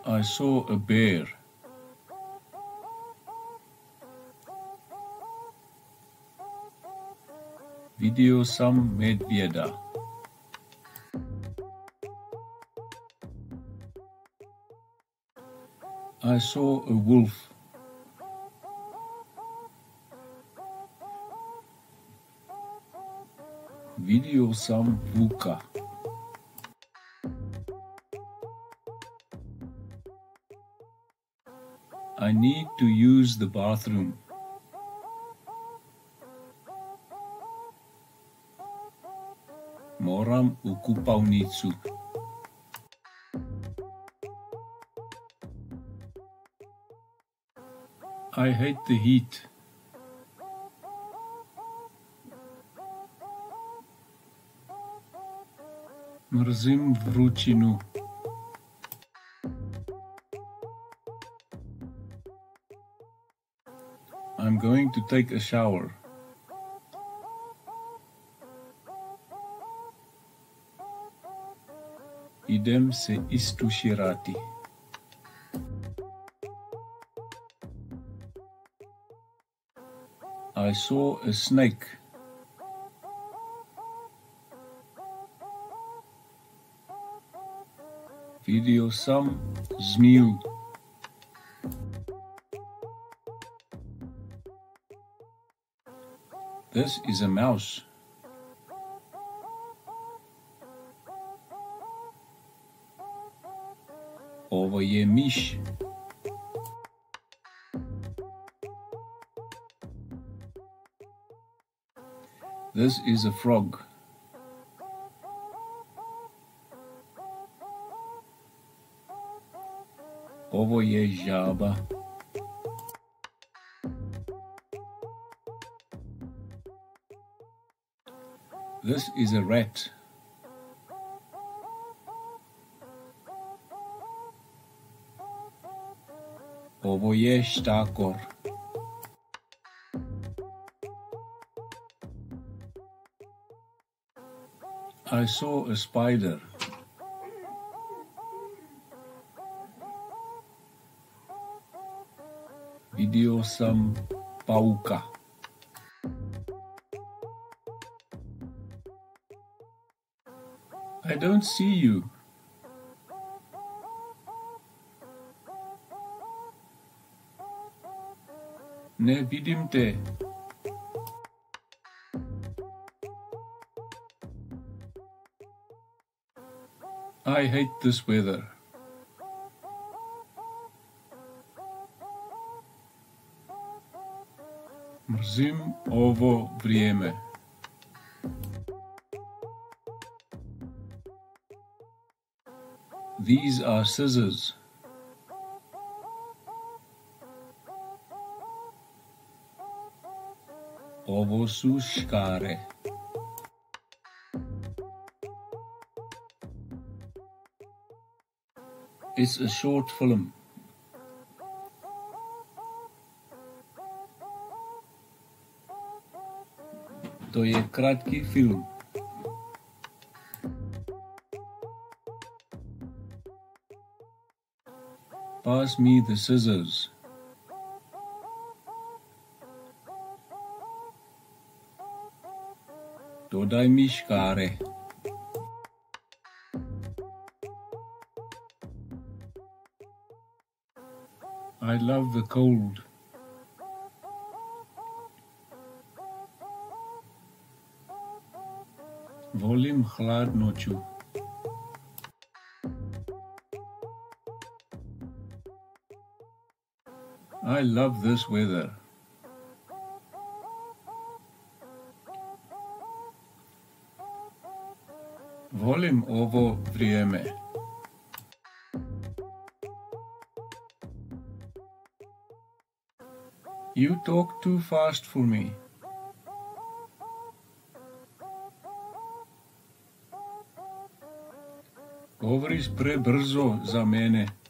I saw a bear. Vidio sam medvjeda. I saw a wolf. Vidio sam vuka. I need to use the bathroom. Moram u kupavnicu. I hate the heat. Mrzim vrućinu. I'm going to take a shower. Idem se istuširati. I saw a snake. Vidio sam zmiju. This is a mouse. Ovo je miš. This is a frog. Ovo je žaba. This is a rat. Ovo je štakor. I saw a spider. Vidio sam pauka. I don't see you. Ne vidim te. I hate this weather. Mrzim ovo vrijeme. These are scissors. Ovo su škare. It's a short film. To je kratki film. Pass me the scissors. Dodaj mi škare. I love the cold. Volim hladnoću. I love this weather. Volim ovo vrijeme. You talk too fast for me. Govoriš prebrzo za mene.